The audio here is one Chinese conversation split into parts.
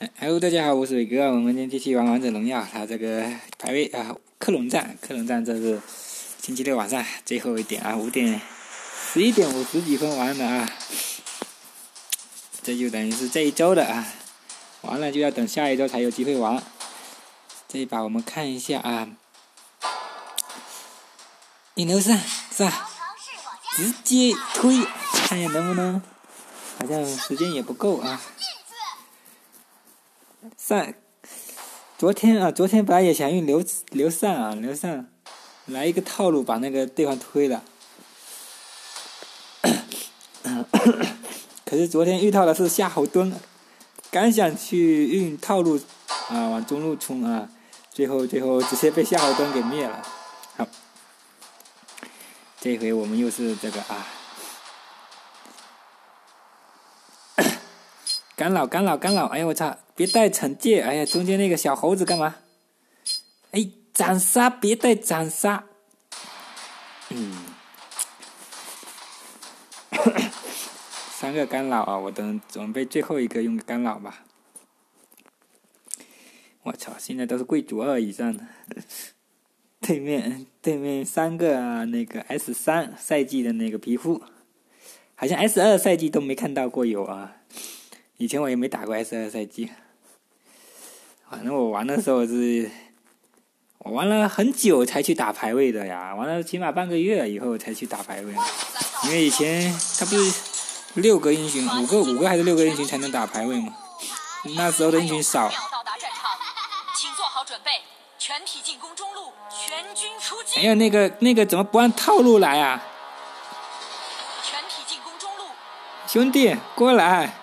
Hello， 大家好，我是伟哥。我们今天继续玩王者荣耀，它这个排位克隆战，这是星期六晚上最后一点啊，11点50几分玩的啊。这就等于是这一周的啊，完了就要等下一周才有机会玩。这一把我们看一下啊，引流上是吧？直接推，看一下能不能，好像时间也不够啊。昨天本来也想用流上来一个套路把那个对方推了，可是昨天遇到的是夏侯惇，刚想去用套路往中路冲啊，最后直接被夏侯惇给灭了。好，这回我们又是这个啊，干扰！哎呀我操！别带惩戒！哎呀，中间那个小猴子干嘛？哎，斩杀！别带斩杀！3个干扰啊！我等准备最后一个用干扰吧。我操！现在都是贵族2以上的。对面3个那个 S3 赛季的那个皮肤，好像 S2 赛季都没看到过有啊。以前我也没打过 S2 赛季。反正我玩的时候我玩了很久才去打排位的呀，玩了起码半个月以后才去打排位，因为以前他不是6个英雄，5个还是6个英雄才能打排位嘛，那时候的英雄少。哎呀，那个怎么不按套路来啊？兄弟，过来！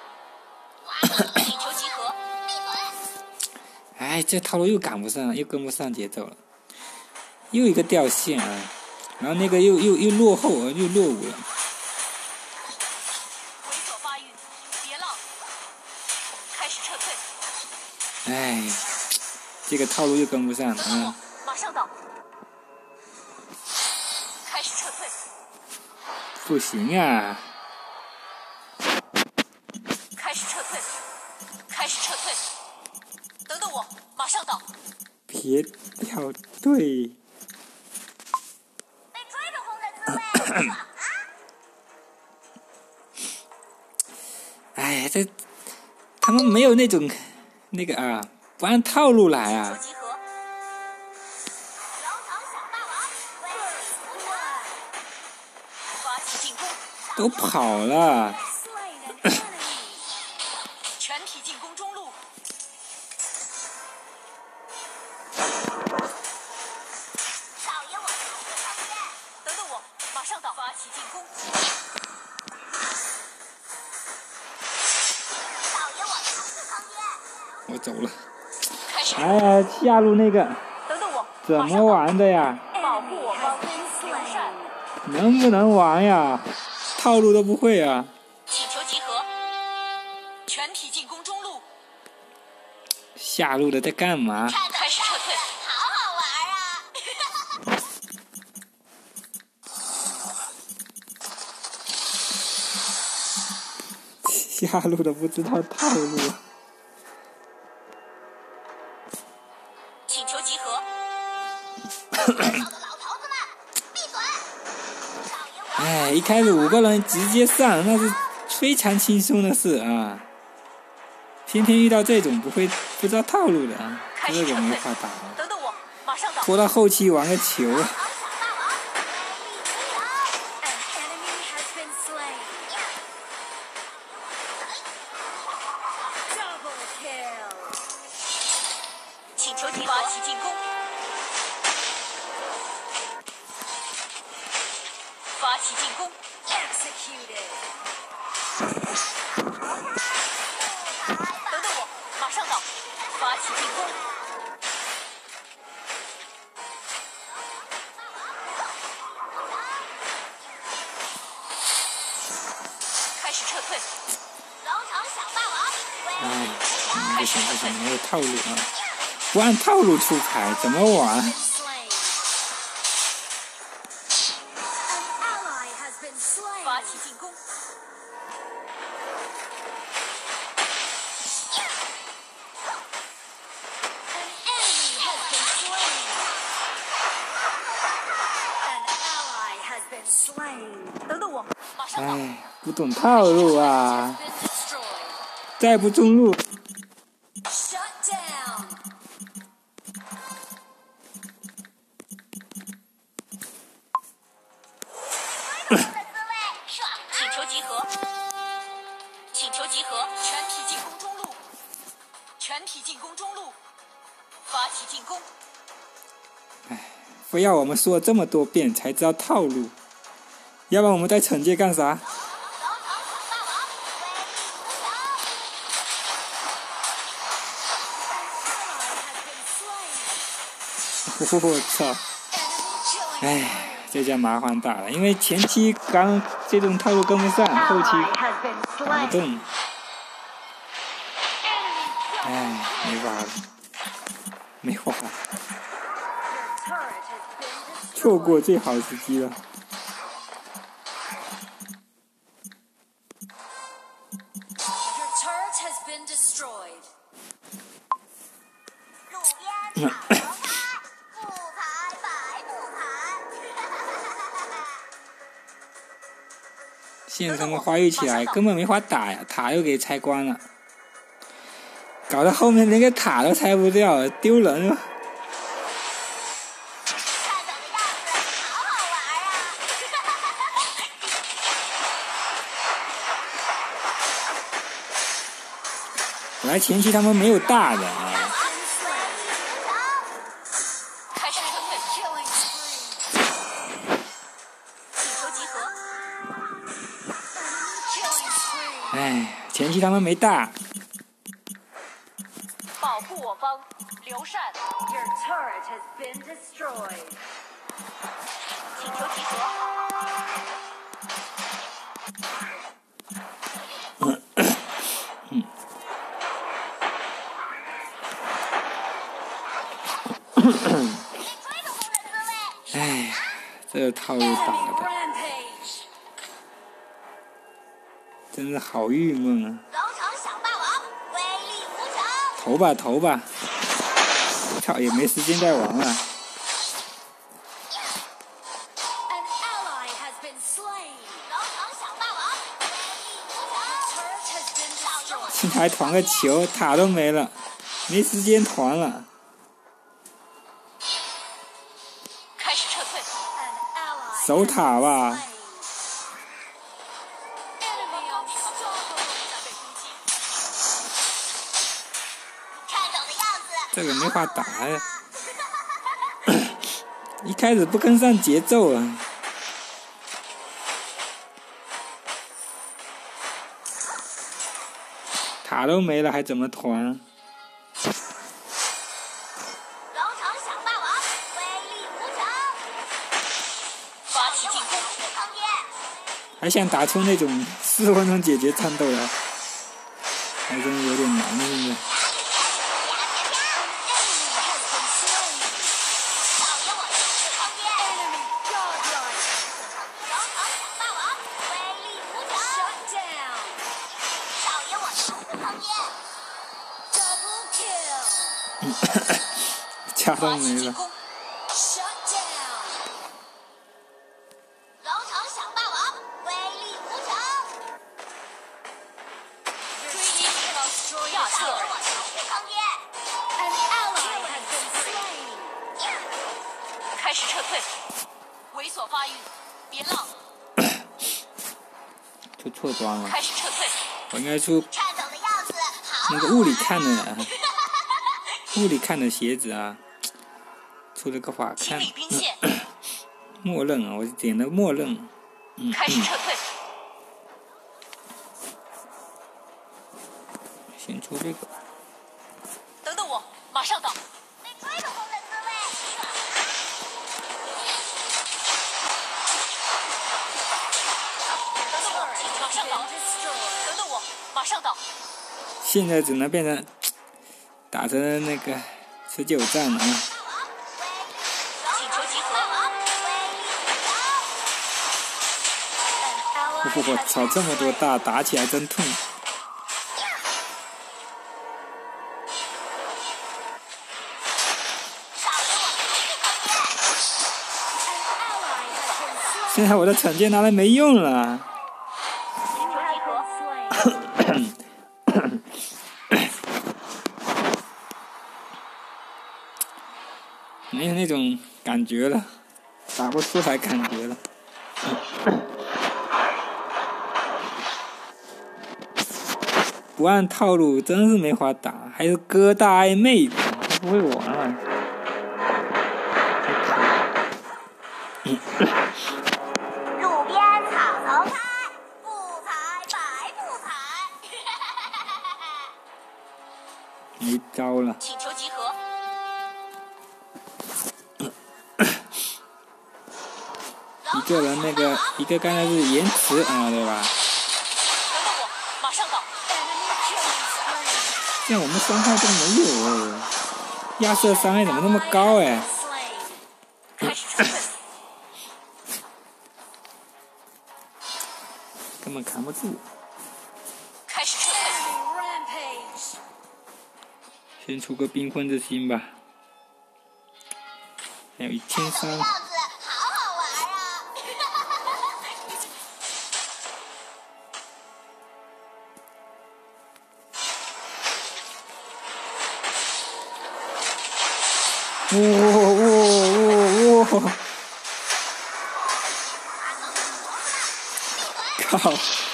哎，这套路又跟不上节奏了，又一个掉线啊，然后那个又落后了，又落伍了。哎，这个套路又跟不上啊！马上倒！开始撤退！不行啊！开始撤退！等等我，马上倒！别掉队！被追着轰的滋味！哎呀，他们没有那种那个啊，不按套路来啊！都跑了！全体进攻中路！等等我，马上到！发起进攻！我走了。哎呀，下路那个等等我怎么玩的呀？保护我方友善，能不能玩呀？套路都不会啊！请求集合，全体进攻中路。下路的在干嘛？开始撤退，好好玩啊！下路的不知道套路。请求集合。哎，一开始5个人直接上，那是非常轻松的事啊！偏偏遇到这种不知道套路的啊，这个没法打了。等等我，马上倒。拖到后期玩个球。请求发起进攻。发起进攻。等等我，马上到。发起进攻。开始撤退。龙城小霸王。哎，不行，没有套路啊！不按套路出牌，怎么玩？发起进攻！ 哎，不懂套路啊！再不中路。 请求集合，请求集合，全体进攻中路，全体进攻中路，发起进攻。 哎，非要我们说这么多遍才知道套路，要不然我们在惩戒干啥？我操！哎，这下麻烦大了，因为前期刚这种套路跟不上，后期打不动。哎，没法了，没法了，错过最好时机了。现在他们发育起来根本没法打呀，塔又给拆光了，搞到后面连个塔都拆不掉，丢人了。本来前期他们没有大的啊。哎，前期他们没大。 保护我方，刘禅。请求集合。 哎，这个套路打的，真是好郁闷啊！投吧投吧，操，也没时间再玩了。现在还团个球，塔都没了，没时间团了。 开始撤退。 守塔吧。这个没法打呀，一开始不跟上节奏啊。塔都没了，还怎么团？还想打出那种4分钟解决战斗来，还真有点难了，现在。家都没了。 开始撤退，猥琐发育，别浪。 出错装了。 开始撤退。 我应该出那个雾里看的，雾里看的鞋子啊，出了个法看。默认啊，我点了默认。 开始撤退。 先出这个。 等等我，马上到。等等我，马上到。 现在只能变成打成那个持久战了啊！ 请求集合。 我操，这么多大，打起来真痛。现在我的惩戒拿来没用了。 没有那种感觉了，打不出来感觉了。不按套路真是没法打，还是哥大爱妹子，不会玩啊。 路边草头开，不采白不采。 没招了。 请求集合。 一个人那个，一个刚才是延迟啊，对吧？ 等等我，马上到。 这样我们伤害都没有哎，亚瑟伤害怎么那么高哎？ 开始撤退。 根本扛不住。 开始撤退。 先出个冰封之心吧。还有1300。 样子好好玩啊！ 哇！靠！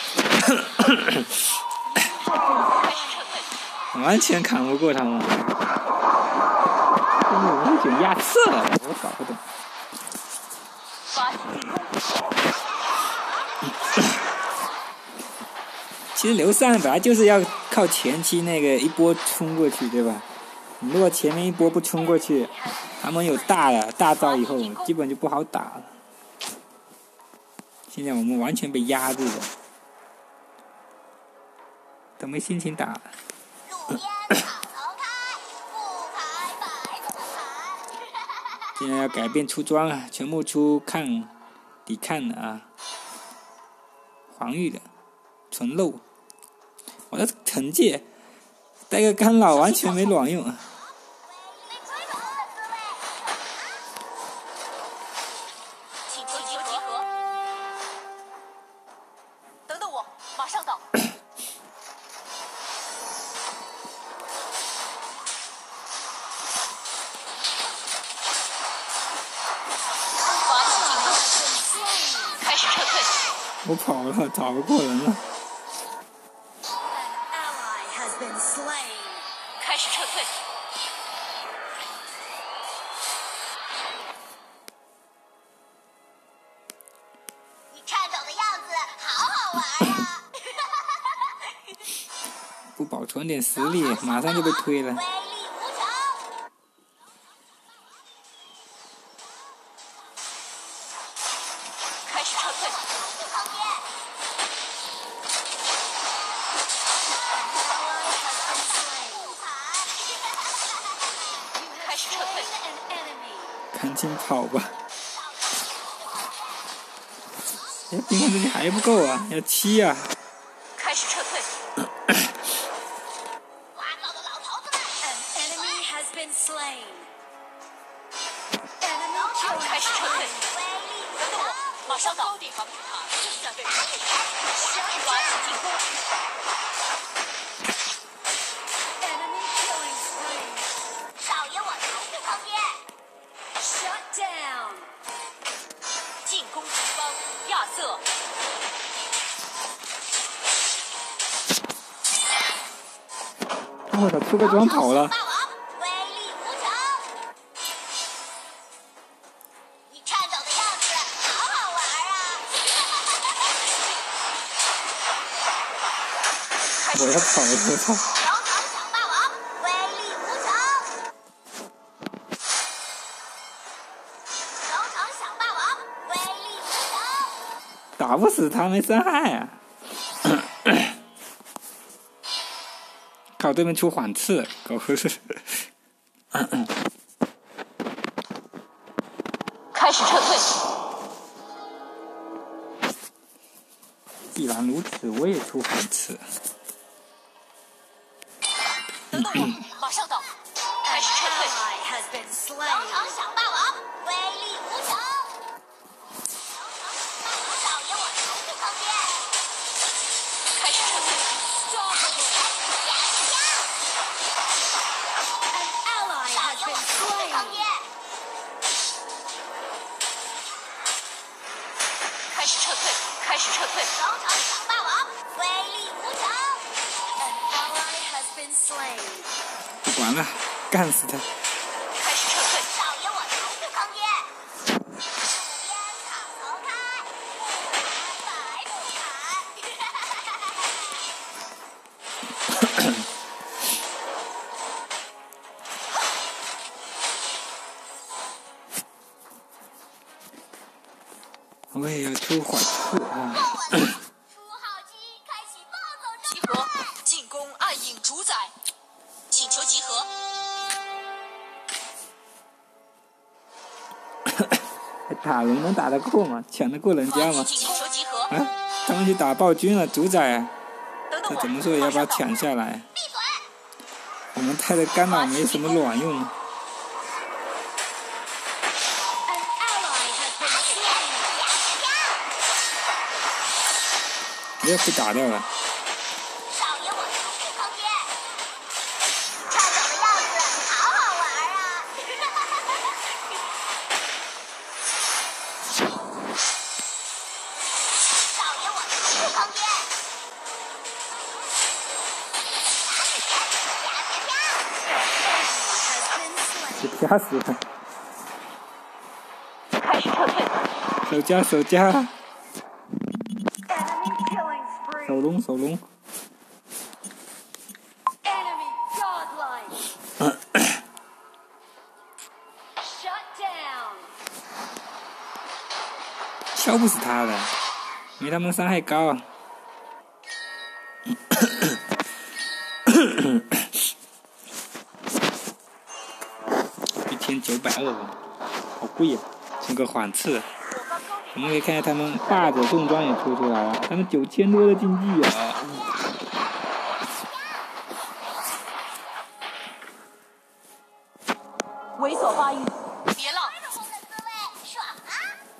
完全扛不过他们。为什么会选亚瑟了？我搞不懂。其实刘禅本来就是要靠前期那个一波冲过去，对吧？你如果前面一波不冲过去，他们有大招以后，基本就不好打了。现在我们完全被压住了，都没心情打了。现在要改变出装啊，全部出抵抗的啊，防御的，纯肉。我的惩戒带个干扰完全没卵用啊！ 请求集合。等等我，马上到。开始撤退。 我跑了，打不过人了。 开始撤退。你颤抖的样子好好玩啊！ 不保存点实力，马上就被推了。 威力无穷。开始撤退。旁边。开始撤退。 赶紧跑吧！哎，冰封之心还不够啊，要7啊！ 开始撤退。聒噪的老头子们！开始撤退。等等我，马上到。高地防御塔正在被攻击。发起进攻。少爷，我才是旁边。进攻敌方，亚瑟。 我操，出个装跑了！ 威力无穷。你颤抖的样子好好玩啊！ 我要跑了，我操！ giáo堂小霸王，威力无穷。giáo堂小霸王，威力无穷。 打不死他，没伤害啊！靠，对面出缓刺，狗是。 开始撤退。 既然如此，我也出缓刺。 等等我，马上到。开始撤退。giáo堂小霸王，威力无穷。少爷，我才是旁边。开始撤退。少爷，我才是旁边。 不管了，干死他！ 开始撤退，少爷我才是坑爹！路边草丛开，不砍白不砍。 我也要出缓速啊！ 出号机，开启暴走状态。集合，进攻暗影主宰，请求集合。 打人能打得过吗？抢得过人家吗？ 请求集合。 啊，他们去打暴君了，主宰啊！ 等这怎么说也要把他抢下来。 闭嘴！ 我们太的干扰没什么卵用。又被打掉了。 少爷我才是坑爹！颤抖的样子好好玩啊！少爷我才是坑爹！ 被啪死了。 开始撤退。 守家守家。手龙手龙。敲不死他的，没他们伤害高啊。1920，好贵呀、充个缓刺。我们可以看见他们霸者重装也出来了，他们9000多的竞技啊！ 猥琐发育，别浪！爽啊！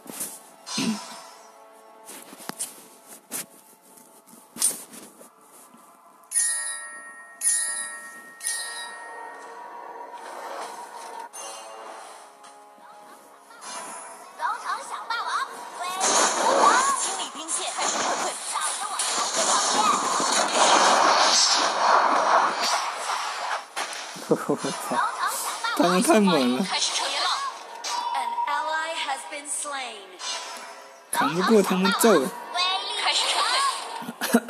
龙城小霸王，威力无敌！清理兵线，开始撤退。少爷我才是坑爹！ 我操，他们太猛了， 开始撤退。 扛不过他们揍。 威力开始撤退。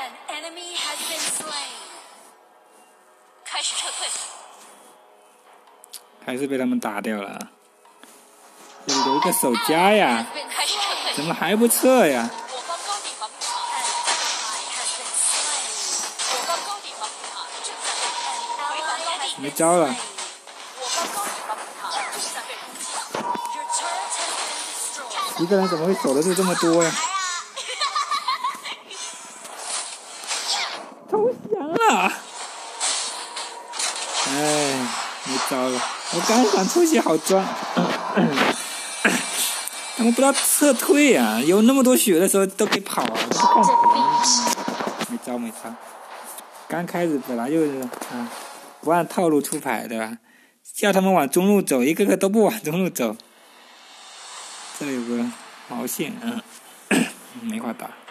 开始撤退。 还是被他们打掉了。要留一个守家呀！ 开始撤退。 怎么还不撤呀？ 我方高地防御塔。我方高地防御塔正在被回防高地。 没招了。 我方高地防御塔正在被攻击。 一个人怎么会守得住这么多呀？投降了！哎，没招了。我刚想出血好装，他们不知道撤退啊！有那么多血的时候都可以跑啊，都不看死。没招没招。刚开始本来就是不按套路出牌对吧？叫他们往中路走，一个个都不往中路走。这有个毛线，没法打。